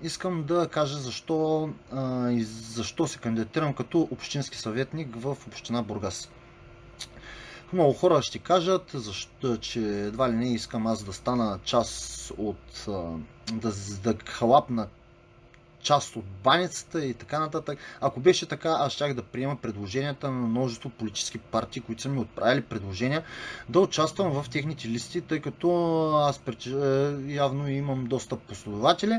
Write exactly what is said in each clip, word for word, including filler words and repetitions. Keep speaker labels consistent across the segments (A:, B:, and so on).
A: искам да кажа защо, а, и защо се кандидатирам като общински съветник в община Бургас. Много хора ще кажат, защо, че едва ли не искам аз да стана част от, да, да хлапна част от баницата и така нататък. Ако беше така, аз щях да приема предложенията на множество политически партии, които са ми отправили предложения да участвам в техните листи, тъй като аз явно имам доста последователи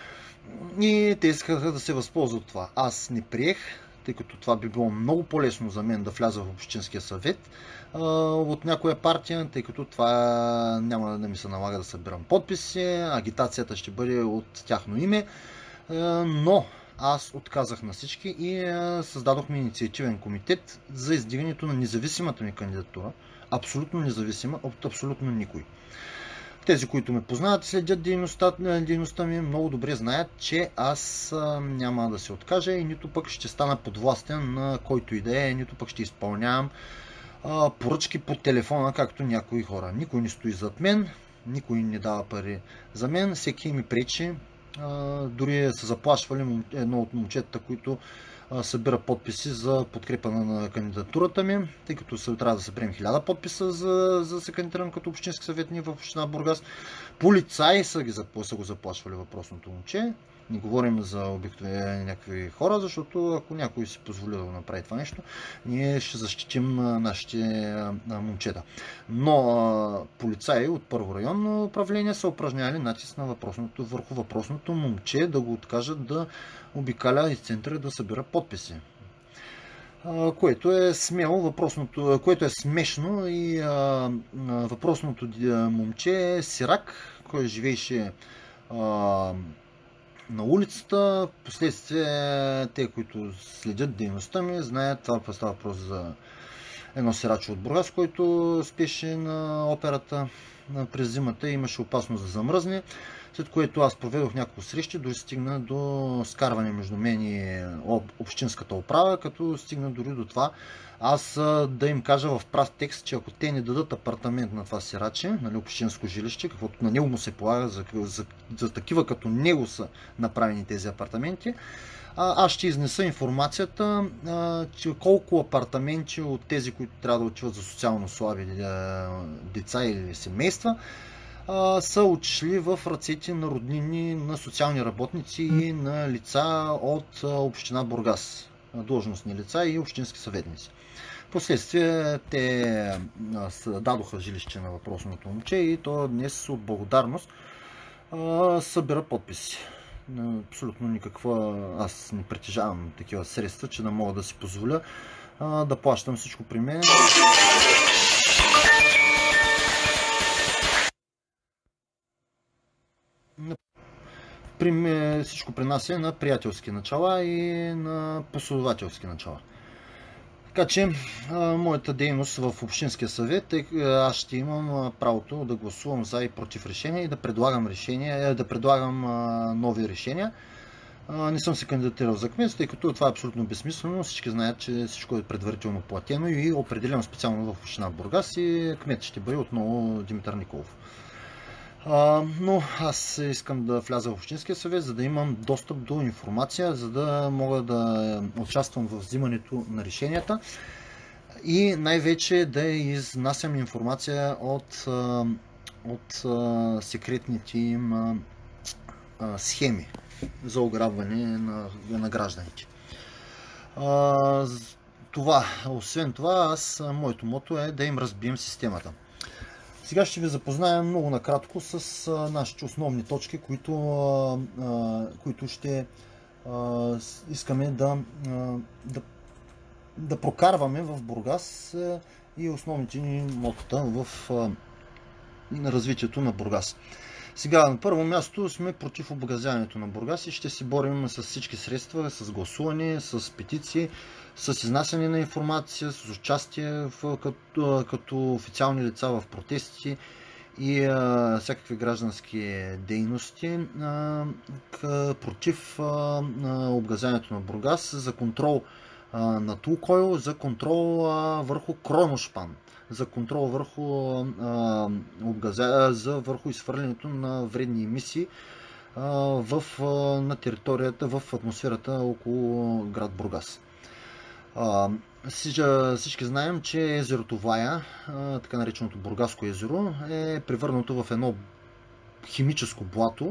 A: и те искаха да се възползват от това. Аз не приех, тъй като това би било много по-лесно за мен да вляза в Общинския съвет от някоя партия, тъй като това няма да ми се налага да събирам подписи, агитацията ще бъде от тяхно име, но аз отказах на всички и създадохме инициативен комитет за издигането на независимата ми кандидатура, абсолютно независима от абсолютно никой. Тези, които ме познават и следят дейността, дейността ми, много добре знаят, че аз няма да се откажа и нито пък ще стана подвластен на който и да е, нито пък ще изпълнявам поръчки по телефона, както някои хора. Никой не стои зад мен, никой не дава пари за мен, всеки ми пречи. Дори са заплашвали едно от момчетата, които събира подписи за подкрепа на кандидатурата ми, тъй като се трябва да съберем хиляда подписа за, за да се кандидатирам като общински съветник в община Бургас. Полицаи са, ги, са го заплашвали въпросното момче. Не говорим за обикновени някакви хора, защото ако някой си позволи да го направи това нещо, ние ще защитим нашите момчета. Но полицаи от първо районно управление са упражнявали натиск на въпросното, върху въпросното момче да го откажат да обикаля из центъра да събира подписи. Което е смело, въпросното, което е смешно и а, въпросното момче е сирак, който живееше а, на улицата. Впоследствие те, които следят дейността ми, знаят, това става въпрос за едно сираче от Бургас, който спеше на операта през зимата и имаше опасност да замръзне, след което аз проведох няколко срещи, дори стигна до скарване между мен и общинската управа, като стигна дори до това аз да им кажа в прав текст, че ако те не дадат апартамент на това сираче, нали, общинско жилище, каквото на него му се полага, за, за, за такива като него са направени тези апартаменти, аз ще изнеса информацията, че колко апартаменти от тези, които трябва да отиват за социално слаби деца или семейства, са отшли в ръцете на роднини, на социални работници и на лица от община Бургас, длъжностни лица и общински съветници. Последствие те дадоха жилище на въпросното момче и то днес от благодарност събира подписи. Абсолютно никаква, аз не притежавам такива средства, че да мога да си позволя да плащам всичко при мен. При, всичко при нас е на приятелски начала и на последователски начала. Така че, моята дейност в Общинския съвет е, аз ще имам правото да гласувам за и против решения и да предлагам решения, да предлагам нови решения. Не съм се кандидатирал за кмет, тъй като това е абсолютно безсмислено. Всички знаят, че всичко е предварително платено и определено специално в община Бургас и кмет ще бъде отново Димитър Николов. Но аз искам да вляза в Общинския съвет, за да имам достъп до информация, за да мога да участвам в взимането на решенията и най-вече да изнасям информация от, от секретните им схеми за ограбване на, на гражданите. Това, освен това, аз, моето мото е да им разбием системата. Сега ще ви запозная много накратко с а, нашите основни точки, които, а, а, които ще а, искаме да, а, да, да прокарваме в Бургас а, и основните ни мотата в а, развитието на Бургас. Сега, на първо място сме против обгазяването на Бургас и ще се борим с всички средства, с гласуване, с петиции, с изнасяне на информация, с участие в, като, като официални лица в протести и а, всякакви граждански дейности а, къ, против а, обгазяването на Бургас, за контрол а, над Лукойл, за контрол а, върху Кроношпан, за контрол върху, а, обгазя, за, върху изхвърлянето на вредни емисии в, на територията, в атмосферата около град Бургас. Всички знаем, че езерото Вая, така нареченото Бургаско езеро, е превърнато в едно химическо блато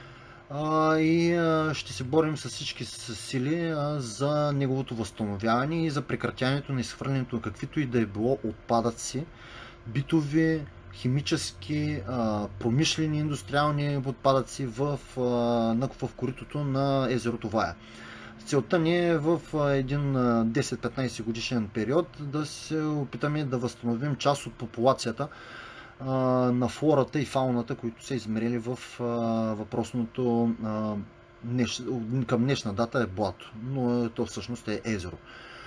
A: и ще се борим с всички сили за неговото възстановяване и за прекратяването на изхвърлянето на каквито и да е било отпадъци, битови, химически, промишлени, индустриални отпадъци в, в коритото на езерото Вая. Целта ни е в един десет-петнайсет годишен период да се опитаме да възстановим част от популацията на флората и фауната, които са измерили в въпросното към днешна дата е блато, но то всъщност е езеро.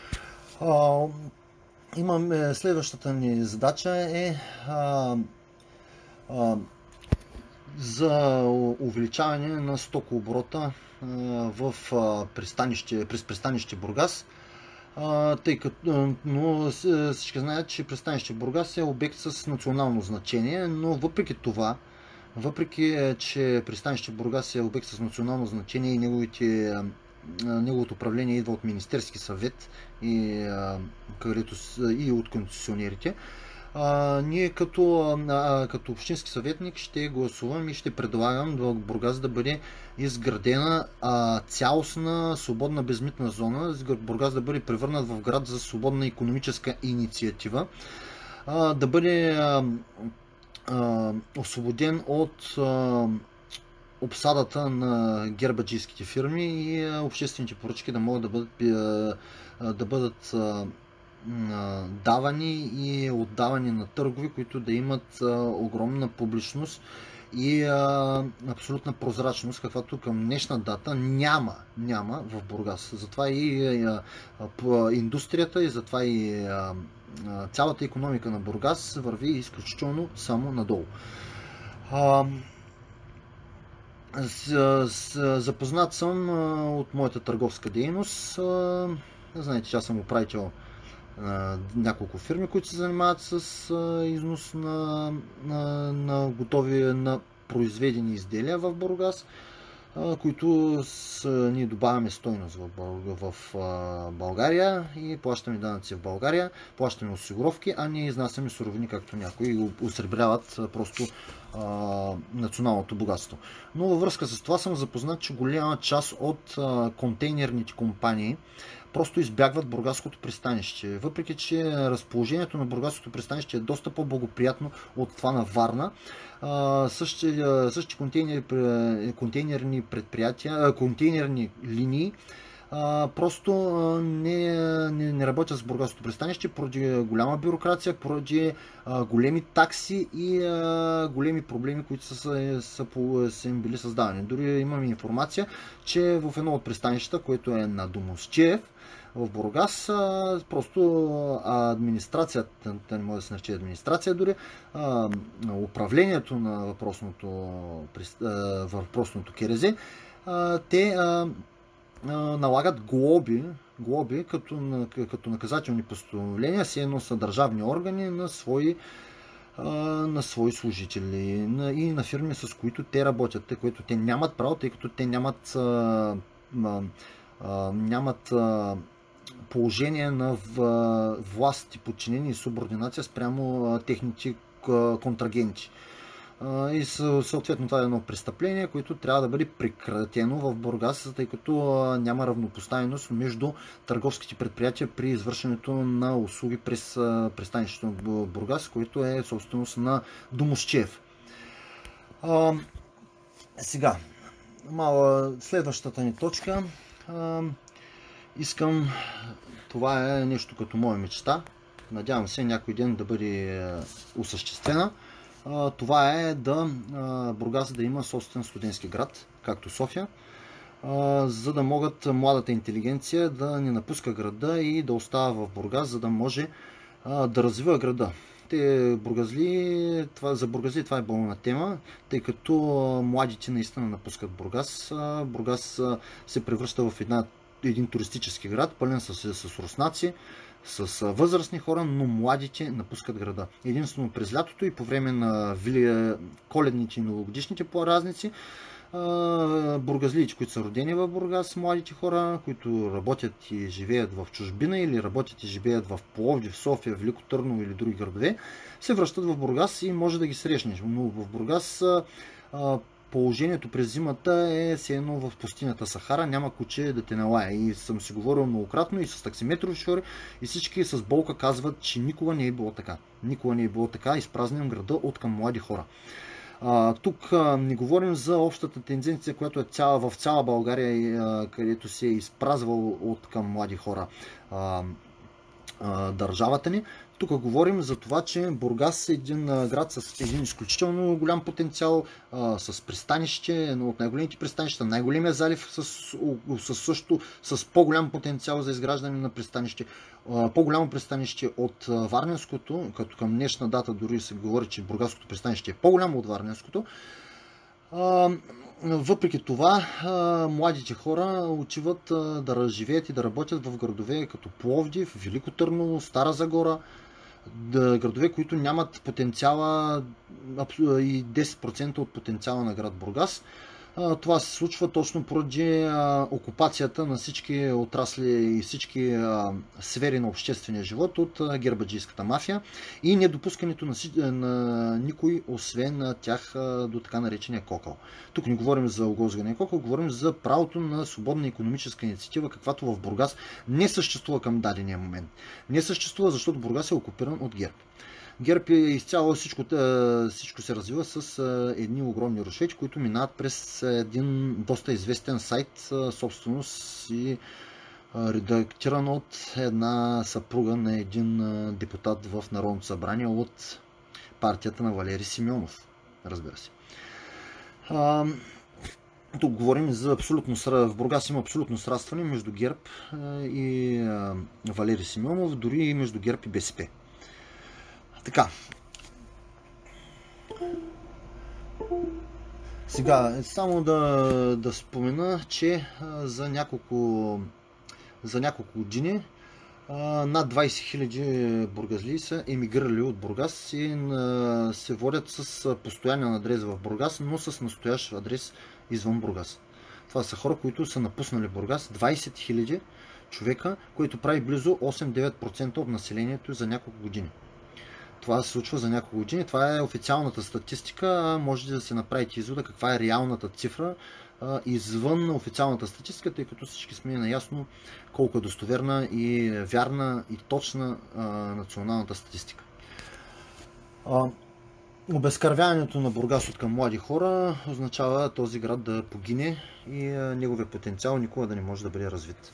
A: Имаме следващата ни задача е а, а, за увеличаване на стокооборота в пристанище, през пристанище Бургас, тъй като, но всички знаят, че пристанище Бургас е обект с национално значение, но въпреки това, въпреки че пристанище Бургас е обект с национално значение и неговите, неговото управление идва от Министерски съвет и, където, и от концесионерите, А, ние като, а, като общински съветник ще гласувам и ще предлагам в Бургас да бъде изградена а, цялостна свободна безмитна зона, Бургас да бъде превърнат в град за свободна икономическа инициатива, а, да бъде а, а, освободен от а, обсадата на гербаджийските фирми и а, обществените поръчки да могат да бъдат, а, да бъдат а, давани и отдавани на търгове, които да имат а, огромна публичност и а, абсолютна прозрачност, каквато към днешна дата няма, няма в Бургас. Затова и а, а, индустрията и затова и а, а, цялата икономика на Бургас върви изключително само надолу. А, с, с, запознат съм а, от моята търговска дейност. А, знаете, че аз съм управител няколко фирми, които се занимават с а, износ на, на, на готови, на произведени изделия в Бургас, а, които с, ние добавяме стойност в, в, в а, България и плащаме данъци в България, плащаме осигуровки, а ние изнасяме суровини, както някои осребряват просто а, националното богатство. Но във връзка с това съм запознат, че голяма част от а, контейнерните компании просто избягват Бургаското пристанище. Въпреки че разположението на Бургаското пристанище е доста по-благоприятно от това на Варна, същи, същи контейнери, контейнерни предприятия, контейнерни линии просто не, не, не работят с Бургаското пристанище поради голяма бюрокрация, поради големи такси и големи проблеми, които са, са, са, са им били създадени. Дори имаме информация, че в едно от пристанищата, което е на Домосчиев, в Бургас, просто администрацията, не може да се нарече администрация дори, управлението на въпросното, въпросното КРЗ, те налагат глоби, глоби като, като наказателни постановления, все едно са държавни органи на свои, на свои служители и на фирми, с които те работят, тъй които те нямат право, тъй като те нямат, нямат положение на власт и подчинение и субординация спрямо техните контрагенти. И съответно това е едно престъпление, което трябва да бъде прекратено в Бургас, тъй като няма равнопоставеност между търговските предприятия при извършването на услуги през пристанището на Бургас, което е собственост на Домосчиев. А, сега, мала следващата ни точка. А, искам, това е нещо като моя мечта. Надявам се някой ден да бъде осъществена. Това е да Бургас да има собствен студентски град, както София, за да могат младата интелигенция да не напуска града и да остава в Бургас, за да може да развива града. Те бургазли, това, за бургазли това е болна тема, тъй като младите наистина напускат Бургас. Бургас се превръща в една, един туристически град, пълен с, с руснаци, с възрастни хора, но младите напускат града. Единствено през лятото и по време на коледните и новогодишните празници бургазлиите, които са родени в Бургас, младите хора, които работят и живеят в чужбина или работят и живеят в Пловдив, в София, Велико Търново или други градове, се връщат в Бургас и може да ги срещнеш. Но в Бургас положението през зимата е все едно в пустинята Сахара, няма куче да те налая. И съм си говорил многократно и с таксиметрови шофьори и всички с болка казват, че никога не е било така. Никога не е било така, изпразнен града от към млади хора. А, тук а, не говорим за общата тенденция, която е цяла, в цяла България, а, където се е изпразвал от към млади хора а, а, държавата ни. Тук говорим за това, че Бургас е един град с един изключително голям потенциал, а, с пристанище, едно от най-големите пристанища, най-големия залив с, с, също с по-голям потенциал за изграждане на пристанище. По-голямо пристанище от Варненското, като към днешна дата дори се говори, че Бургаското пристанище е по-голямо от Варненското. Въпреки това, младите хора отиват да живеят и да работят в градове като Пловдив, Велико Търново, Стара Загора, градове, които нямат потенциала и десет процента от потенциала на град Бургас. Това се случва точно поради окупацията на всички отрасли и всички сфери на обществения живот от гербаджийската мафия и недопускането на, на никой, освен на тях, до така наречения кокъл. Тук не говорим за оглозгания кокъл, говорим за правото на свободна икономическа инициатива, каквато в Бургас не съществува към дадения момент. Не съществува, защото Бургас е окупиран от ГЕРБ. ГЕРБ е изцяло всичко, всичко се развива с едни огромни рушвети, които минават през един доста известен сайт, собственост и редактиран от една съпруга на един депутат в Народното събрание от партията на Валери Симеонов, разбира се. Тук говорим за абсолютно, в Бургас има абсолютно срастване между ГЕРБ и Валери Симеонов, дори и между ГЕРБ и БСП. Така. Сега, само да, да спомена, че за няколко, за няколко години над двайсет хиляди бургазлии са емигрирали от Бургас и се водят с постоянен адрес в Бургас, но с настоящ адрес извън Бургас. Това са хора, които са напуснали Бургас. двайсет хиляди човека, което прави близо осем-девет процента от населението за няколко години. Това се случва за няколко години. Това е официалната статистика. Може да се направите извода каква е реалната цифра а, извън официалната статистика, тъй като всички сме наясно колко е достоверна и вярна и точна а, националната статистика. А, обезкървяването на Бургас от към млади хора означава този град да погине и а, неговия потенциал никога да не може да бъде развит.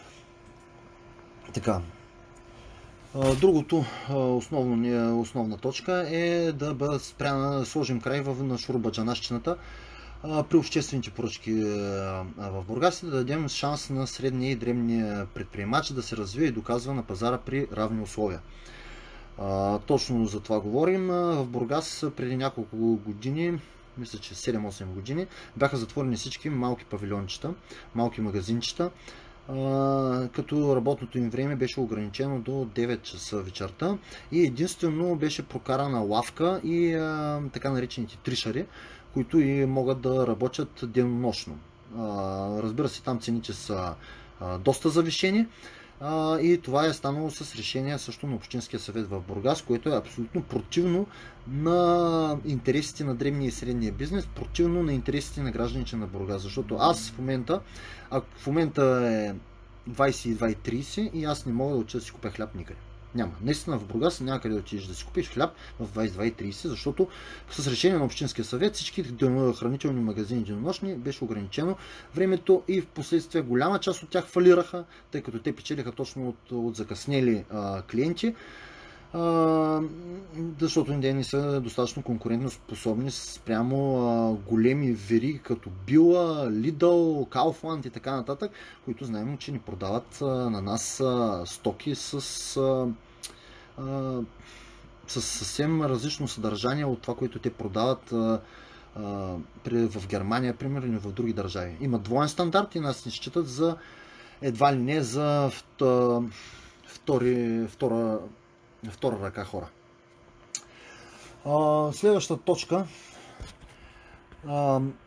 A: Така. Другото, основно, основна точка е да бъде спряна, да сложим край на шурбаджанащината при обществените поръчки в Бургас и да дадем шанс на средния и дребния предприемач да се развие и доказва на пазара при равни условия. Точно за това говорим. В Бургас преди няколко години, мисля, че седем-осем години, бяха затворени всички малки павилиончета, малки магазинчета, като работното им време беше ограничено до девет часа вечерта и единствено беше прокарана лавка и а, така наречените тришари, които и могат да работят денонощно. Разбира се, там цените са а, доста завишени а, и това е станало с решение също на Общинския съвет в Бургас, което е абсолютно противно на интересите на дребния и средния бизнес, противно на интересите на гражданите на Бургас, защото аз в момента, ако в момента е двайсет и два и трийсет и аз не мога да отида да си купя хляб никъде. Няма. Наистина в Бургас няма къде да отидеш да си купиш хляб в двайсет и два и трийсет, защото с решение на Общинския съвет всички хранителни магазини денонощни беше ограничено времето и в последствие голяма част от тях фалираха, тъй като те печелиха точно от, от закъснели а, клиенти. Uh, защото те не са достатъчно конкурентно способни спрямо uh, големи вериги като Била, Lidl, Kaufland и така нататък, които знаем, че ни продават uh, на нас uh, стоки с, uh, uh, с съвсем различно съдържание от това, което те продават uh, uh, в Германия, примерно, и в други държави. Има двоен стандарт и нас ни считат за едва ли не за втори, втора втора ръка хора. А, следващата точка. А,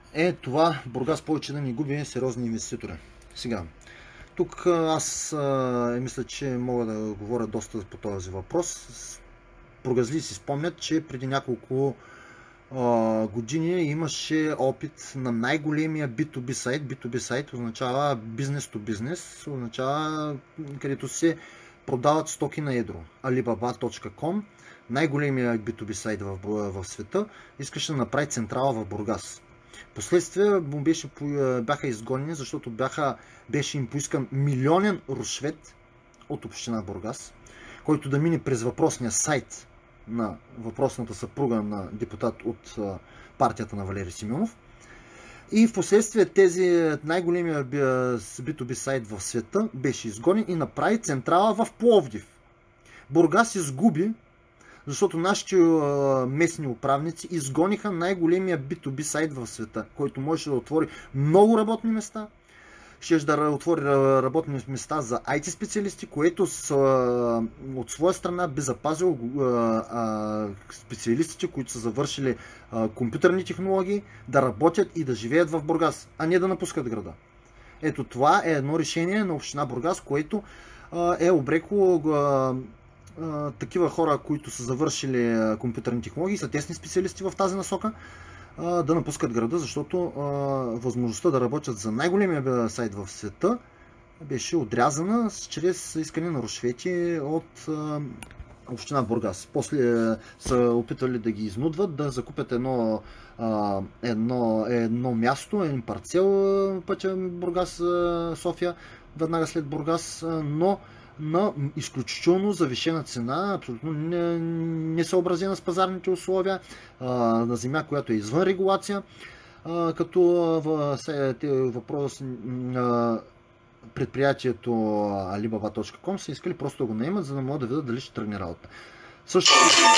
A: е това Бургас повече да не губи сериозни инвеститори. Сега, тук аз а, мисля, че мога да говоря доста по този въпрос. Прогазли си спомнят, че преди няколко а, години имаше опит на най-големия би ту би сайт. би ту би сайт означава бизнес то бизнес, означава където се продават стоки на едро. Alibaba точка com, най-големия би ту би сайт в, в света, искаше да направи централа в Бургас. Последствие му беше, бяха изгонени, защото бяха, беше им поискан милионен рушвет от община Бургас, който да мине през въпросния сайт на въпросната съпруга на депутат от партията на Валери Симеонов. И в последствие тези най-големия би ту би сайт в света беше изгонен и направи централа в Пловдив. Бургас изгуби, защото нашите местни управници изгониха най-големия би ту би сайт в света, който можеше да отвори много работни места. Ще да отвори работни места за ай ти специалисти, което с, от своя страна би запазил специалистите, които са завършили компютърни технологии, да работят и да живеят в Бургас, а не да напускат града. Ето това е едно решение на община Бургас, което е обрекло такива хора, които са завършили компютърни технологии, са тесни специалисти в тази насока, да напускат града, защото а, възможността да работят за най-големия сайт в света беше отрязана чрез искане на рушвети от а, община Бургас. После а, са опитали да ги изнудват, да закупят едно, а, едно, едно място, един парцел пътя Бургас-София, веднага след Бургас, но на изключително завишена цена, абсолютно несъобразена с пазарните условия, на земя, която е извън регулация, като въпрос предприятието Alibaba точка com са искали просто да го наемат, за да могат да видят дали ще тръгне работа. Също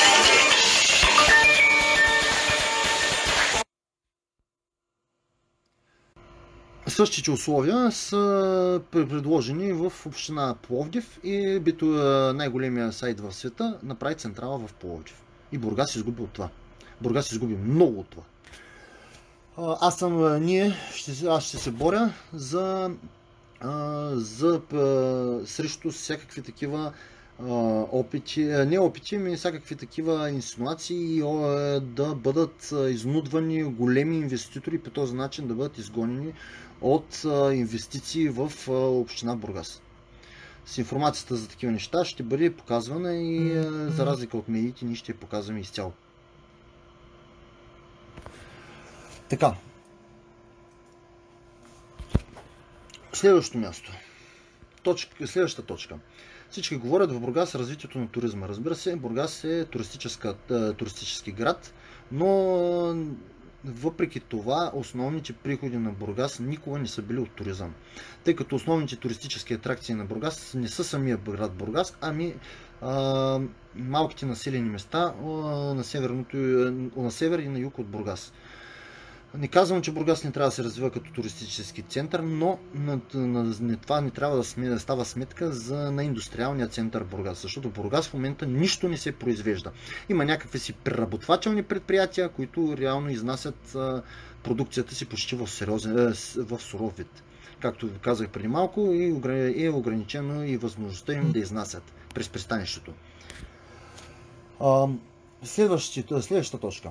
A: Същите условия са предложени в община Пловдив и бито най-големия сайт в света направи централа в Пловдив. И Бургас изгуби от това. Бургас изгуби много от това. Аз съм, ние, ще, аз ще се боря за, за срещу всякакви такива опити, не опити, но всякакви такива инсинуации да бъдат изнудвани големи инвеститори, по този начин да бъдат изгонени от инвестиции в община Бургас. С информацията за такива неща ще бъде показвана и за разлика от медиите ние ще я показваме изцяло. Така. Следващото място. Точка, следващата точка. Всички говорят в Бургас развитието на туризма. Разбира се, Бургас е туристически град, но въпреки това основните приходи на Бургас никога не са били от туризъм. Тъй като основните туристически атракции на Бургас не са самия град Бургас, ами а, малките населени места а, на, на север и на юг от Бургас. Не казвам, че Бургас не трябва да се развива като туристически център, но на, на, на това не трябва да, сме, да става сметка за, на индустриалния център Бургас, защото в Бургас в момента нищо не се произвежда. Има някакви си преработвателни предприятия, които реално изнасят а, продукцията си почти в, сериозен, а, в суров вид. Както казах преди малко, и е ограничено и възможността им да изнасят през пристанището. А, следващата точка.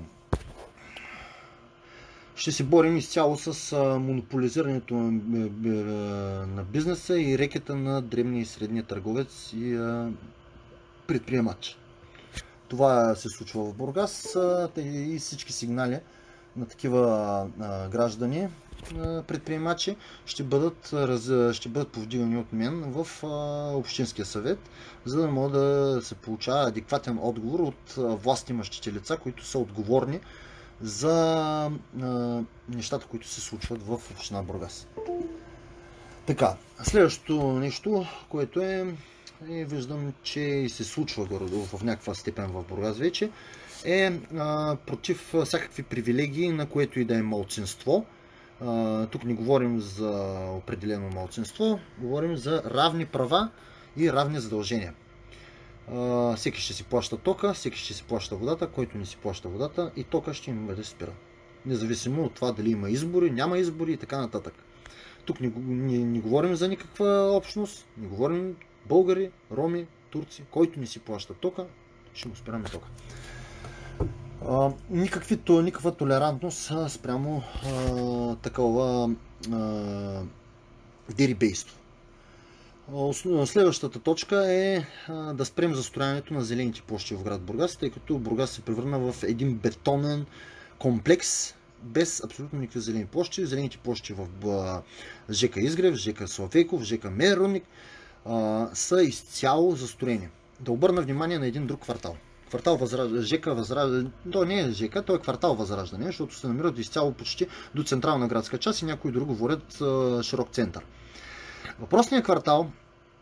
A: Ще се борим изцяло с монополизирането на бизнеса и рекета на дребния и средния търговец и предприемач. Това се случва в Бургас и всички сигнали на такива граждани, предприемачи, ще бъдат, ще бъдат повдигани от мен в Общинския съвет, за да може да се получава адекватен отговор от властимащите лица, които са отговорни за а, нещата, които се случват в община Бургас. Така, следващото нещо, което е, е виждам, че и се случва в някаква степен в Бургас вече, е а, против всякакви привилегии, на което и да е малцинство. А, тук не говорим за определено малцинство, говорим за равни права и равни задължения. Uh, всеки ще си плаща тока, всеки ще си плаща водата, който не си плаща водата и тока ще им бъде спира. независимо от това дали има избори, няма избори и така нататък. Тук не, не, не говорим за никаква общност, не говорим българи, роми, турци, който не си плаща тока, ще му спираме тока. А, никакви, то, никаква толерантност спрямо а, такова а, дерибейство. Следващата точка е а, да спрем застрояването на зелените площи в град Бургас, тъй като Бургас се превърна в един бетонен комплекс без абсолютно никакви зелени площи. Зелените площи в ЖК Изгрев, ЖК Славейков, ЖК Мейрудник са изцяло застроени. Да обърна внимание на един друг квартал. Квартал Възраждане, ЖК Възраждане, то не е ЖК, то е квартал Възраждане, защото се намират изцяло почти до централна градска част и някои други говорят а, широк център. Въпросният квартал,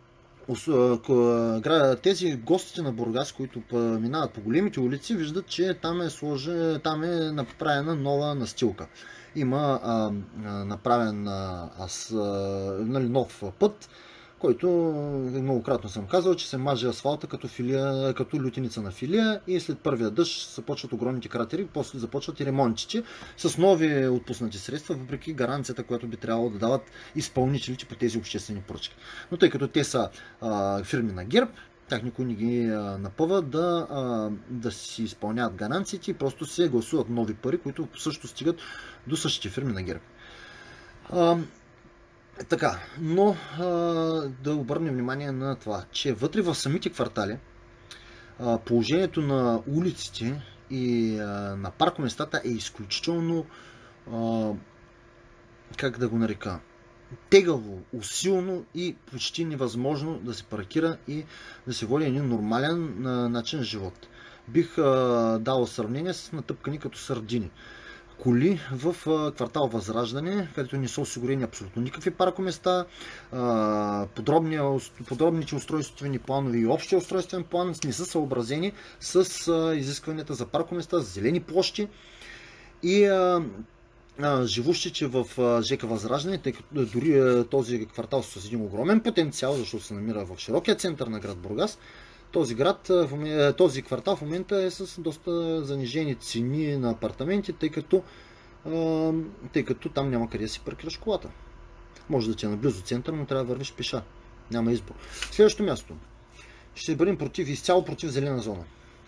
A: тези гостите на Бургас, които минават по големите улици, виждат, че там е, сложен, там е направена нова настилка. Има а, направен а, аз, а, нали, нов път, който многократно съм казал, че се маже асфалта като, филия, като лютеница на филия и след първия дъжд започват огромните кратери, после започват и ремонтите с нови отпуснати средства, въпреки гаранцията, която би трябвало да дават изпълнителите по тези обществени поръчки. Но тъй като те са а, фирми на ГЕРБ, тях никой не ги а, напъва да, а, да си изпълняват гаранциите и просто се гласуват нови пари, които също стигат до същите фирми на ГЕРБ. А, Така, но а, да обърнем внимание на това, че вътре в самите квартали а, положението на улиците и а, на паркоместата е изключително, а, как да го нарека, тегаво, усилно и почти невъзможно да се паркира и да се води един нормален а, начин на живот. Бих а, дал сравнение с натъпкани като сардини коли в квартал Възраждане, където не са осигурени абсолютно никакви паркоместа, подробни, подробните устройствени планове и общия устройствен план не са съобразени с изискванията за паркоместа, за зелени площи и живущите в ЖК Възраждане, тъй като дори този квартал с един огромен потенциал, защото се намира в широкия център на град Бургас, Този, град, този квартал в момента е с доста занижени цени на апартаменти, тъй като, тъй като там няма къде да си паркираш колата. Може да ти е наблизо център, но трябва да вървиш пеша. Няма избор. Следващото място. Ще бъдем против, изцяло против зелена зона.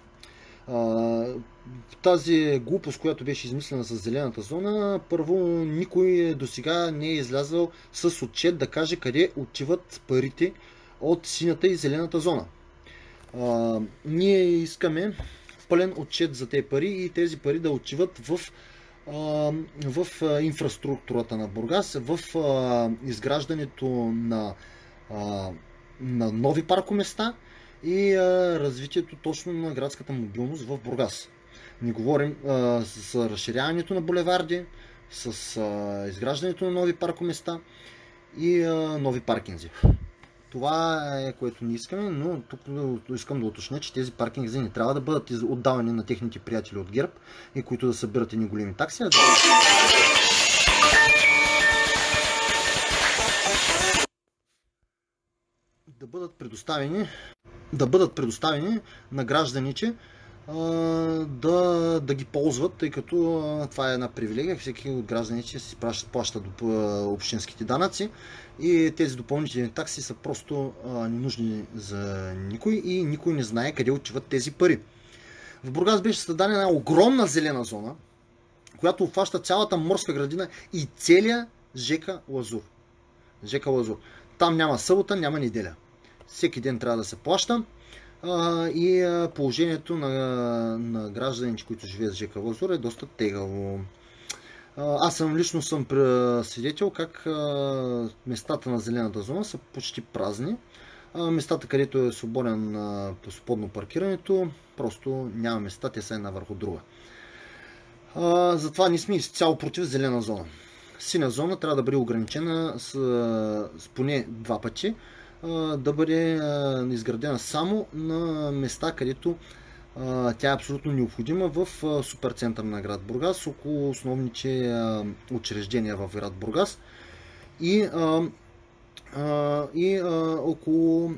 A: Тази глупост, която беше измислена с зелената зона, първо никой до сега не е излязъл с отчет да каже къде отиват парите от синята и зелената зона. Uh, ние искаме пълен отчет за тези пари и тези пари да отиват в, uh, в uh, инфраструктурата на Бургас, в uh, изграждането на, uh, на нови паркоместа и uh, развитието точно на градската мобилност в Бургас. Не говорим uh, с разширяването на булеварди, с uh, изграждането на нови паркоместа и uh, нови паркинзи. Това е което не искаме, но тук искам да уточня, че тези паркинги не трябва да бъдат отдавани на техните приятели от ГЕРБ и които да събират едни големи такси. Да бъдат предоставени, да бъдат предоставени на гражданите да, да ги ползват, тъй като това е една привилегия. Всеки от гражданите си плаща до общинските данъци и тези допълнителни такси са просто ненужни за никой и никой не знае къде отиват тези пари. В Бургас беше създадена една огромна зелена зона, която обхваща цялата морска градина и целия ЖК Лазур. ЖК Лазур. Там няма събота, няма неделя. Всеки ден трябва да се плаща. И положението на, на гражданите, които живеят в ЖК Лазур, е доста тегаво. Аз съм лично съм свидетел как местата на зелената зона са почти празни. Местата, където е свободен по свободно паркирането, просто няма места, те са една върху друга. Затова ние сме изцяло против зелена зона. Синя зона трябва да бъде ограничена с, с поне два пъти, да бъде изградена само на места, където тя е абсолютно необходима в суперцентър на град Бургас, около основните учреждения в град Бургас и, и около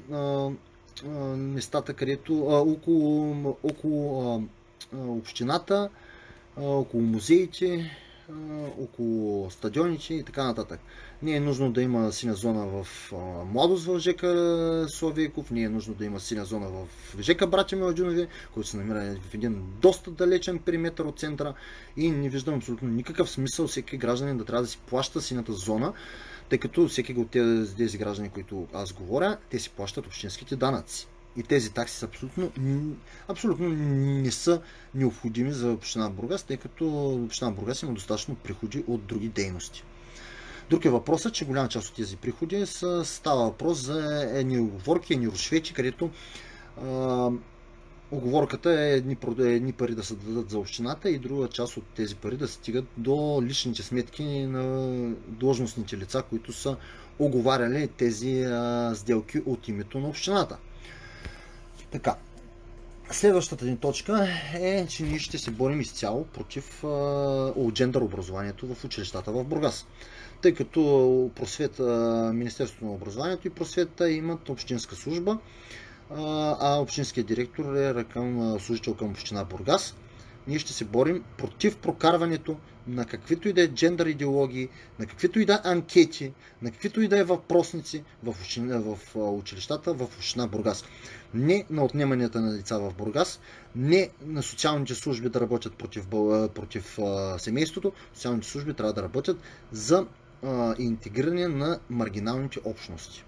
A: местата, където около, около общината, около музеите, около стадионите и така нататък. Не е нужно да има синя зона в Младост в ЖК Славейков, не е нужно да има синя зона в ЖК Братя Младюнови, който се намира в един доста далечен периметър от центъра и не виждам абсолютно никакъв смисъл всеки гражданин да трябва да си плаща синята зона, тъй като всеки от тези, тези граждани, които аз говоря, те си плащат общинските данъци. И тези такси са абсолютно, абсолютно не са необходими за община Бургас, тъй като община Бургас има достатъчно приходи от други дейности. Друг е въпросът, че голяма част от тези приходи са, става въпрос за едни оговорки, едни рушвети, където а, оговорката е едни, едни пари да се дадат за общината и друга част от тези пари да стигат до личните сметки на длъжностните лица, които са оговаряли тези а, сделки от името на общината. Така, следващата ни точка е, че ние ще се борим изцяло против джендър образованието в училищата в Бургас. Тъй като просвета, Министерството на образованието и просвета имат общинска служба, а общинският директор е ръкъм служител към община Бургас. Ние ще се борим против прокарването на каквито и да е джендър идеологии, на каквито и да е анкети, на каквито и да е въпросници в, община, в училищата в община Бургас. Не на отнеманията на деца в Бургас, не на социалните служби да работят против, против семейството. Социалните служби трябва да работят за а, интегриране на маргиналните общности.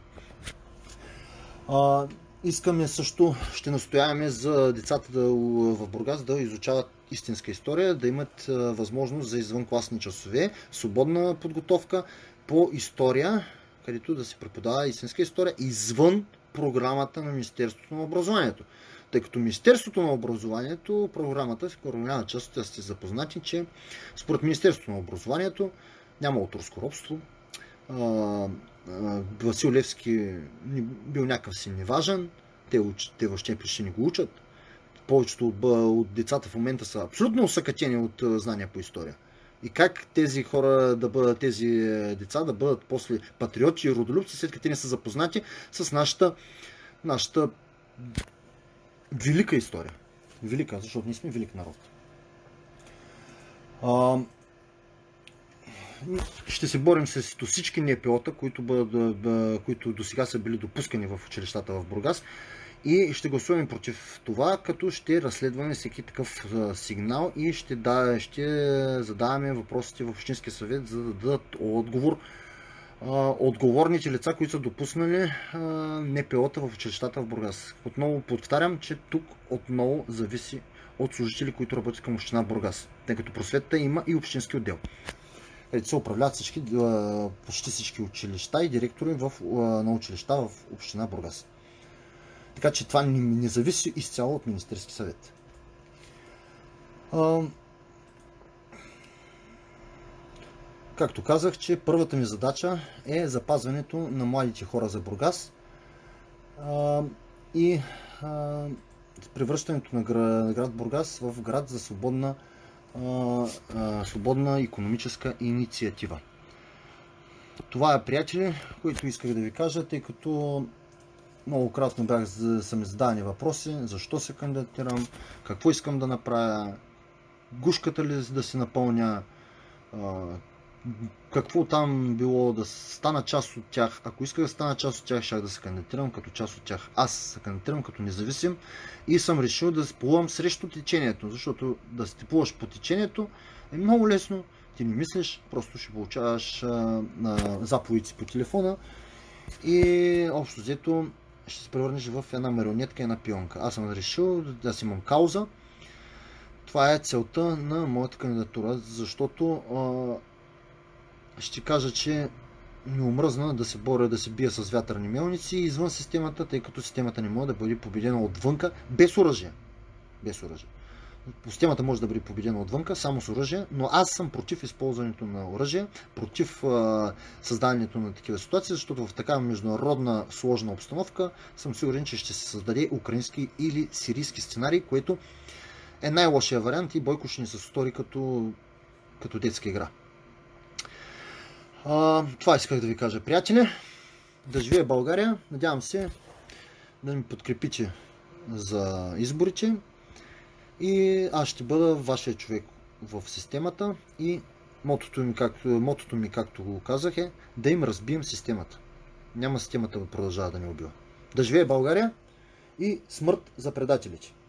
A: А, Искаме също, ще настояваме за децата да, в Бургас да изучават истинска история, да имат възможност за извънкласни часове, свободна подготовка по история, където да се преподава истинска история извън програмата на Министерството на образованието. Тъй като Министерството на образованието, програмата, с голяма част сте запознати, че според Министерството на образованието няма авторско робство. Васил Левски бил някакъв си неважен, те, те въобще ще не го учат. Повечето от, от децата в момента са абсолютно усъкатени от знания по история. И как тези хора да бъдат, тези деца да бъдат после патриоти и родолюбци, след като те не са запознати с нашата, нашата велика история. Велика, защото ние сме велик народ. А, ще се борим с всички НПО-та, които, които до сега са били допускани в училищата в Бургас. И ще гласуваме против това, като ще разследваме всеки такъв сигнал и ще, да, ще задаваме въпросите в Общинския съвет, за да дадат отговор отговорните лица, които са допуснали НПО-та в училищата в Бургас. Отново повтарям, че тук отново зависи от служители, които работят към община Бургас, тъй като просветата има и общински отдел, където се управляват всички, почти всички училища и директори в, на училища в община Бургас. Така че това не, не зависи изцяло от Министерски съвет. А, както казах, че първата ми задача е запазването на младите хора за Бургас а, и а, превръщането на град, на град Бургас в град за свободна, а, а, свободна икономическа инициатива. Това е, приятели, които исках да ви кажа, тъй като многократно бях, са ми зададени въпроси, защо се кандидатирам, какво искам да направя, гушката ли да се напълня, какво там било да стана част от тях. Ако исках да стана част от тях, щях да се кандидатирам като част от тях. Аз се кандидатирам като независим и съм решил да плувам срещу течението, защото да се плуваш по течението е много лесно, ти не мислиш, просто ще получаваш а, заповедици по телефона и общо взето ще се превърнеш в една марионетка и една пионка. Аз съм решил да си имам кауза. Това е целта на моята кандидатура, защото а, ще кажа, че ми омръзна да се боря, да се бия с вятърни мелници извън системата, тъй като системата не може да бъде победена отвънка без оръжие. Без оръжие. Системата може да бъде победена отвънка само с оръжие, но аз съм против използването на оръжие, против а, създаването на такива ситуации, защото в такава международна сложна обстановка съм сигурен, че ще се създаде украински или сирийски сценарий, което е най-лошия вариант и Бойко ще ни се стори като, като детска игра. А, това исках да ви кажа, приятели. Да живее България. Надявам се да ми подкрепите за изборите. И аз ще бъда вашия човек в системата и мотото ми, както, мотото ми, както го казах, е да им разбием системата. Няма системата да продължава да ни убива. Да живее България и смърт за предателите!